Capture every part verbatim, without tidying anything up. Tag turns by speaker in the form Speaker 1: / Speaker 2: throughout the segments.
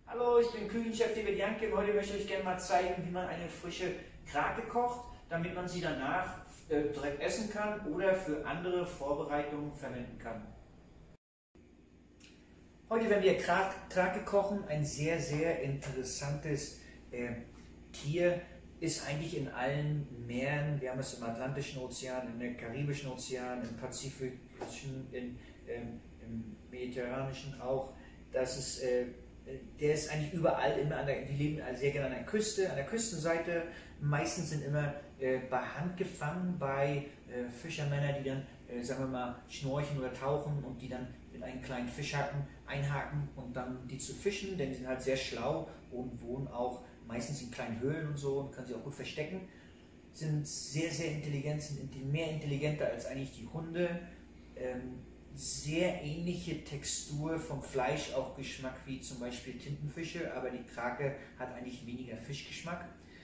Speaker 1: Hallo, ich bin Küchenchef David Janke und heute möchte ich euch gerne mal zeigen, wie man eine frische Krake kocht, damit man sie danach äh, direkt essen kann oder für andere Vorbereitungen verwenden kann. Heute werden wir Krake kochen, ein sehr, sehr interessantes äh, Tier, ist eigentlich in allen Meeren, wir haben es im Atlantischen Ozean, im Karibischen Ozean, im Pazifischen, in, ähm, im Mediterranischen auch, das ist, äh, der ist eigentlich überall, immer an der, die leben sehr gerne an der Küste, an der Küstenseite, meistens sind immer äh, bei Hand gefangen bei äh, Fischermännern, die dann, äh, sagen wir mal, schnorcheln oder tauchen und die dann mit einem kleinen Fischhaken einhaken und dann die zu fischen, denn die sind halt sehr schlau und wohnen auch meistens in kleinen Höhlen und so und können sich auch gut verstecken, sind sehr, sehr intelligent, sind mehr intelligenter als eigentlich die Hunde, ähm, sehr ähnliche Textur vom Fleisch, auch Geschmack wie zum Beispiel Tintenfische, aber die Krake hat eigentlich weniger Fischgeschmack.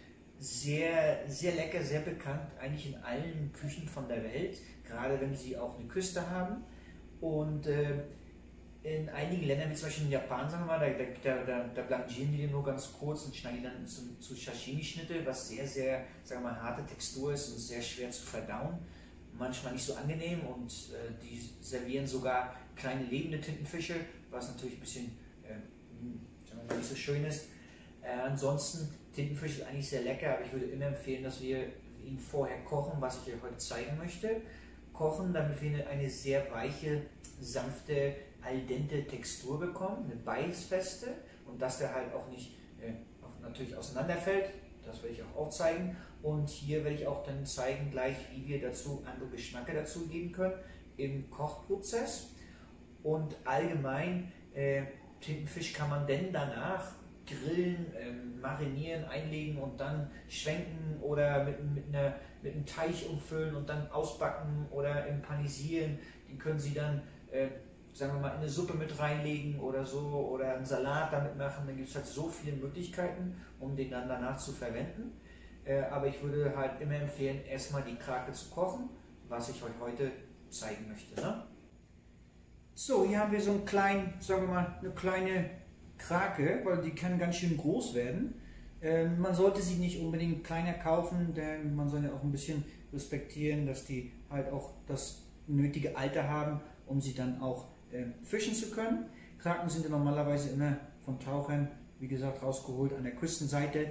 Speaker 1: Sehr, sehr lecker, sehr bekannt, eigentlich in allen Küchen von der Welt, gerade wenn sie auch eine Küste haben. Und äh, in einigen Ländern, wie zum Beispiel in Japan, sagen wir mal, da, da, da, da blanchieren die den nur ganz kurz und schneiden die dann zu, zu Sashimi-Schnitte, was sehr, sehr, sagen wir mal, harte Textur ist und sehr schwer zu verdauen. Manchmal nicht so angenehm und äh, die servieren sogar kleine lebende Tintenfische, was natürlich ein bisschen äh, sagen wir mal, nicht so schön ist. Äh, ansonsten, Tintenfisch ist eigentlich sehr lecker, aber ich würde immer empfehlen, dass wir ihn vorher kochen, was ich euch heute zeigen möchte. Kochen, damit wir eine, eine sehr weiche, sanfte, al dente Textur bekommen, eine beißfeste und dass der halt auch nicht äh, auch natürlich auseinanderfällt. Das werde ich auch aufzeigen und hier werde ich auch dann zeigen gleich, wie wir dazu andere Geschmäcker dazu geben können im Kochprozess. Und allgemein, äh, Tintenfisch kann man denn danach grillen, äh, marinieren, einlegen und dann schwenken oder mit, mit, einer, mit einem Teig umfüllen und dann ausbacken oder empanisieren. Die können Sie dann äh, sagen wir mal, in eine Suppe mit reinlegen oder so oder einen Salat damit machen, dann gibt es halt so viele Möglichkeiten, um den dann danach zu verwenden. Äh, aber ich würde halt immer empfehlen, erstmal die Krake zu kochen, was ich euch heute zeigen möchte. Ne? So, hier haben wir so einen kleinen, sagen wir mal, eine kleine Krake, weil die kann ganz schön groß werden. Äh, man sollte sie nicht unbedingt kleiner kaufen, denn man soll ja auch ein bisschen respektieren, dass die halt auch das nötige Alter haben, um sie dann auch fischen zu können. Kraken sind ja normalerweise immer von Tauchern, wie gesagt, rausgeholt an der Küstenseite.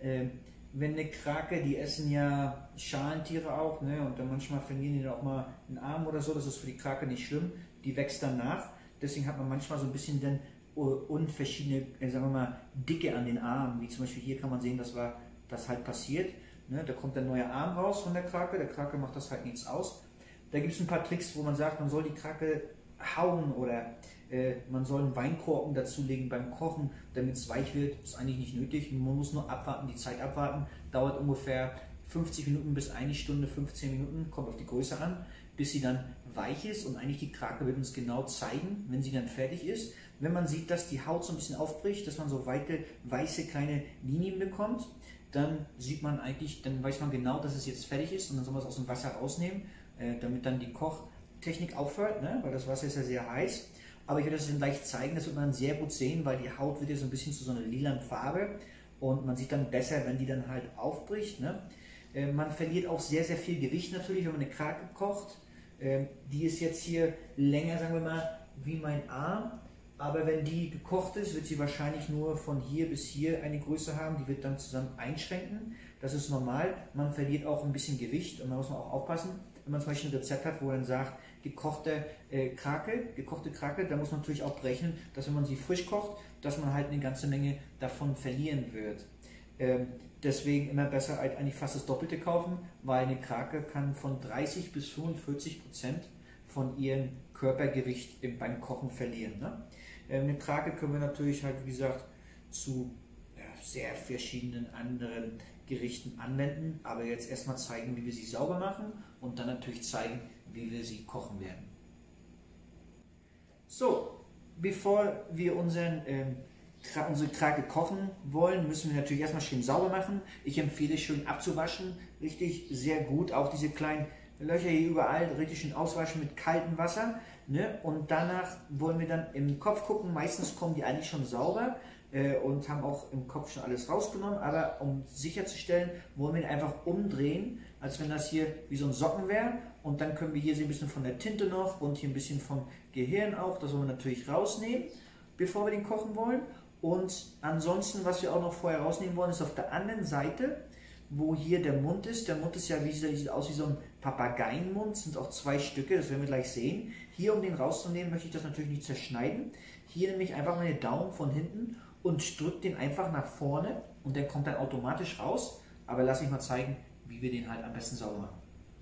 Speaker 1: Wenn eine Krake, die essen ja Schalentiere auch, ne, und dann manchmal verlieren die dann auch mal einen Arm oder so, das ist für die Krake nicht schlimm, die wächst dann nach. Deswegen hat man manchmal so ein bisschen dann unverschiedene, sagen wir mal, Dicke an den Armen, wie zum Beispiel hier kann man sehen, dass war, das halt passiert. Ne, da kommt ein neuer Arm raus von der Krake, der Krake macht das halt nichts aus. Da gibt es ein paar Tricks, wo man sagt, man soll die Krake hauen oder äh, man soll einen Weinkorken dazulegen beim Kochen, damit es weich wird. Das ist eigentlich nicht nötig. Man muss nur abwarten, die Zeit abwarten. Dauert ungefähr fünfzig Minuten bis eine Stunde, fünfzehn Minuten, kommt auf die Größe an, bis sie dann weich ist und eigentlich die Krake wird uns genau zeigen, wenn sie dann fertig ist. Wenn man sieht, dass die Haut so ein bisschen aufbricht, dass man so weite, weiße kleine Linien bekommt, dann sieht man eigentlich, dann weiß man genau, dass es jetzt fertig ist und dann soll man es aus dem Wasser rausnehmen, äh, damit dann die Koch Technik aufhört, ne? Weil das Wasser ist ja sehr heiß. Aber ich werde das dann gleich zeigen, das wird man sehr gut sehen, weil die Haut wird ja so ein bisschen zu so einer lilanen Farbe und man sieht dann besser, wenn die dann halt aufbricht. Ne? Äh, man verliert auch sehr, sehr viel Gewicht natürlich, wenn man eine Krake kocht. Äh, die ist jetzt hier länger, sagen wir mal, wie mein Arm. Aber wenn die gekocht ist, wird sie wahrscheinlich nur von hier bis hier eine Größe haben. Die wird dann zusammen einschränken. Das ist normal. Man verliert auch ein bisschen Gewicht und da muss man auch aufpassen. Wenn man zum Beispiel ein Rezept hat, wo man sagt, gekochte äh, Krake, gekochte Krake, da muss man natürlich auch berechnen, dass wenn man sie frisch kocht, dass man halt eine ganze Menge davon verlieren wird. Ähm, deswegen immer besser halt eigentlich fast das Doppelte kaufen, weil eine Krake kann von dreißig bis fünfundvierzig Prozent von ihrem Körpergewicht beim Kochen verlieren. Ne? Ähm, eine Krake können wir natürlich halt, wie gesagt, zu ja, sehr verschiedenen anderen Gerichten anwenden, aber jetzt erstmal zeigen, wie wir sie sauber machen und dann natürlich zeigen, wie wir sie kochen werden. So, bevor wir unseren, ähm, unsere Krake kochen wollen, müssen wir natürlich erstmal schön sauber machen. Ich empfehle schön abzuwaschen, richtig sehr gut, auch diese kleinen Löcher hier überall richtig schön auswaschen mit kaltem Wasser. Ne? Und danach wollen wir dann im Kopf gucken, meistens kommen die eigentlich schon sauber. äh, und haben auch im Kopf schon alles rausgenommen, aber um sicherzustellen, wollen wir ihn einfach umdrehen, als wenn das hier wie so ein Socken wäre, und dann können wir hier sehen ein bisschen von der Tinte noch und hier ein bisschen vom Gehirn auch, das wollen wir natürlich rausnehmen, bevor wir den kochen wollen. Und ansonsten, was wir auch noch vorher rausnehmen wollen, ist auf der anderen Seite, wo hier der Mund ist. Der Mund ist ja, wie sieht aus wie so ein Papageienmund, sind auch zwei Stücke, das werden wir gleich sehen. Hier, um den rauszunehmen, möchte ich das natürlich nicht zerschneiden. Hier nehme ich einfach meine Daumen von hinten und drücke den einfach nach vorne und der kommt dann automatisch raus. Aber lass mich mal zeigen, wie wir den halt am besten sauber machen.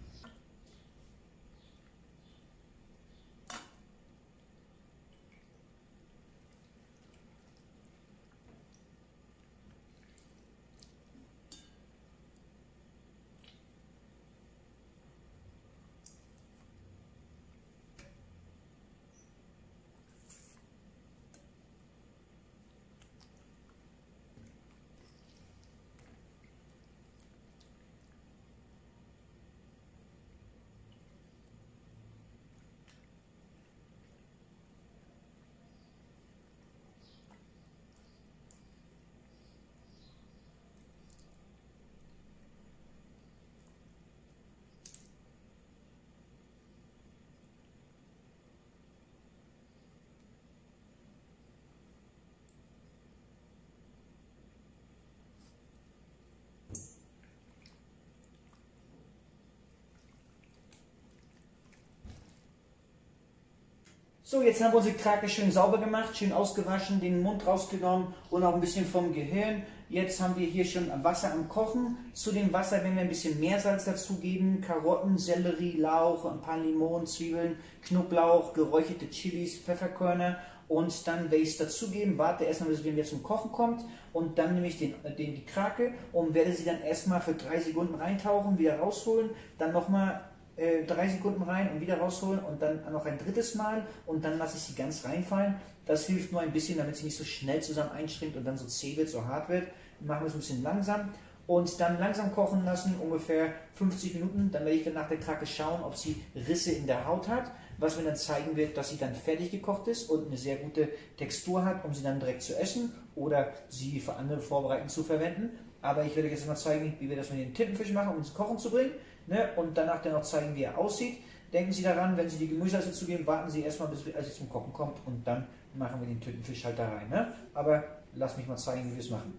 Speaker 1: So, jetzt haben wir unsere Krake schön sauber gemacht, schön ausgewaschen, den Mund rausgenommen und auch ein bisschen vom Gehirn. Jetzt haben wir hier schon Wasser am Kochen. Zu dem Wasser werden wir ein bisschen Meersalz dazugeben, Karotten, Sellerie, Lauch, ein paar Limonen, Zwiebeln, Knoblauch, geräucherte Chilis, Pfefferkörner, und dann werde ich es dazugeben, warte erstmal, bis es wieder zum Kochen kommt, und dann nehme ich den, den, die Krake und werde sie dann erstmal für drei Sekunden reintauchen, wieder rausholen, dann nochmal äh, drei Sekunden rein und wieder rausholen und dann noch ein drittes Mal und dann lasse ich sie ganz reinfallen. Das hilft nur ein bisschen, damit sie nicht so schnell zusammen einschrinkt und dann so zäh wird, so hart wird. Dann machen wir es ein bisschen langsam und dann langsam kochen lassen, ungefähr fünfzig Minuten. Dann werde ich dann nach der Krake schauen, ob sie Risse in der Haut hat, was mir dann zeigen wird, dass sie dann fertig gekocht ist und eine sehr gute Textur hat, um sie dann direkt zu essen oder sie für andere Vorbereiten zu verwenden. Aber ich werde euch jetzt mal zeigen, wie wir das mit den Tintenfisch machen, um ins Kochen zu bringen, ne? Und danach dann noch zeigen, wie er aussieht. Denken Sie daran, wenn Sie die Gemüse dazugeben, warten Sie erstmal, bis es zum Kochen kommt und dann machen wir den Tintenfisch halt da rein. Ne? Aber lass mich mal zeigen, wie wir es machen.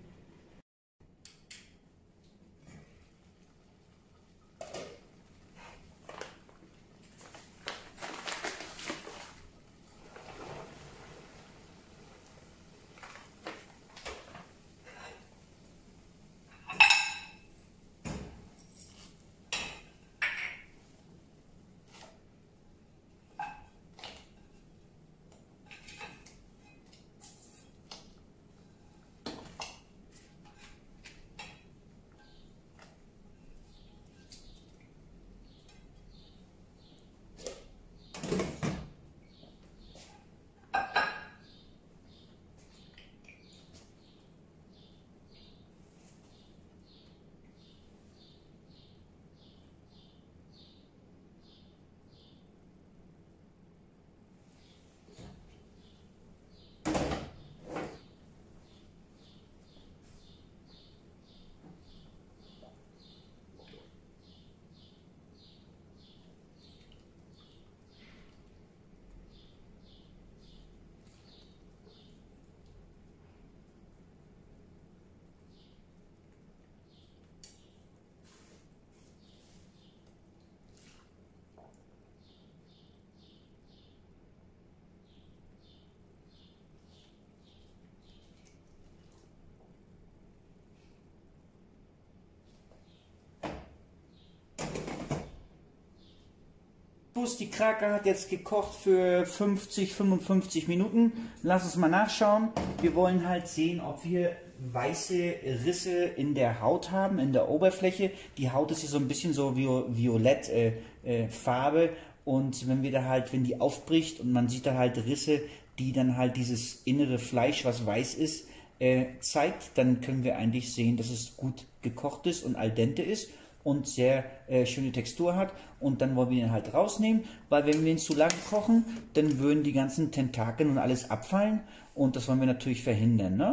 Speaker 1: Die Krake hat jetzt gekocht für fünfzig, fünfundfünfzig Minuten. Lass uns mal nachschauen. Wir wollen halt sehen, ob wir weiße Risse in der Haut haben, in der Oberfläche. Die Haut ist hier so ein bisschen so violett äh, äh, Farbe, und wenn wir da halt, wenn die aufbricht und man sieht da halt Risse, die dann halt dieses innere Fleisch, was weiß ist, äh, zeigt, dann können wir eigentlich sehen, dass es gut gekocht ist und al dente ist und sehr äh, schöne Textur hat, und dann wollen wir ihn halt rausnehmen, weil wenn wir ihn zu lange kochen, dann würden die ganzen Tentakeln und alles abfallen und das wollen wir natürlich verhindern, ne?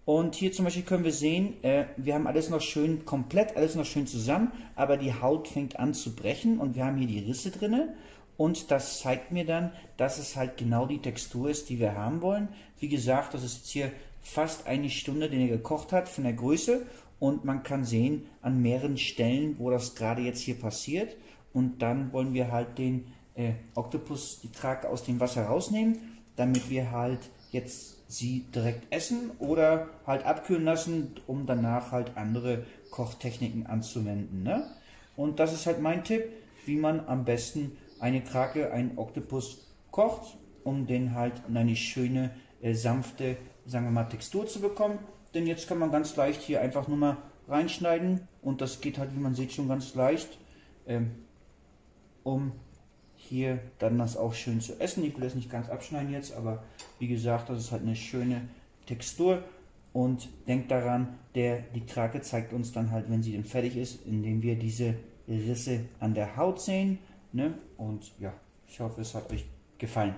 Speaker 2: Und hier zum Beispiel können wir sehen, äh, wir haben alles noch schön komplett, alles noch schön zusammen, aber die Haut fängt an zu brechen und wir haben hier die Risse drinne. Und das zeigt mir dann, dass es halt genau die Textur ist, die wir haben wollen. Wie gesagt, das ist jetzt hier fast eine Stunde, den er gekocht hat, von der Größe. Und man kann sehen an mehreren Stellen, wo das gerade jetzt hier passiert. Und dann wollen wir halt den äh, Oktopus, die Krake aus dem Wasser rausnehmen, damit wir halt jetzt sie direkt essen oder halt abkühlen lassen, um danach halt andere Kochtechniken anzuwenden. Ne? Und das ist halt mein Tipp, wie man am besten eine Krake, einen Oktopus kocht, um den halt in eine schöne, äh, sanfte, sagen wir mal, Textur zu bekommen. Denn jetzt kann man ganz leicht hier einfach nur mal reinschneiden und das geht halt, wie man sieht, schon ganz leicht, ähm, um hier dann das auch schön zu essen. Ich will das nicht ganz abschneiden jetzt, aber wie gesagt, das ist halt eine schöne Textur. Und denkt daran, der, die Krake zeigt uns dann halt, wenn sie dann fertig ist, indem wir diese Risse an der Haut sehen. Ne? Und ja, ich hoffe, es hat euch gefallen.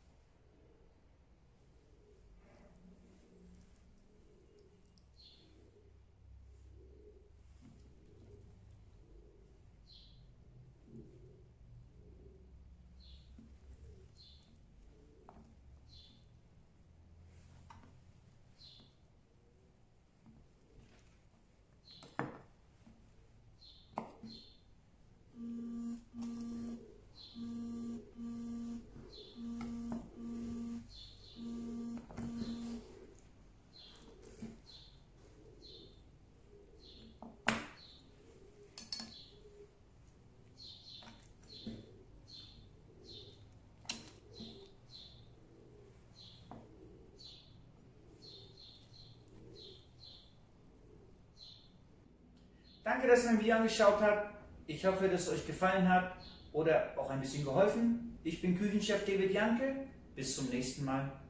Speaker 1: Danke, dass ihr mein Video angeschaut habt. Ich hoffe, dass es euch gefallen hat oder auch ein bisschen geholfen. Ich bin Küchenchef David Janke. Bis zum nächsten Mal.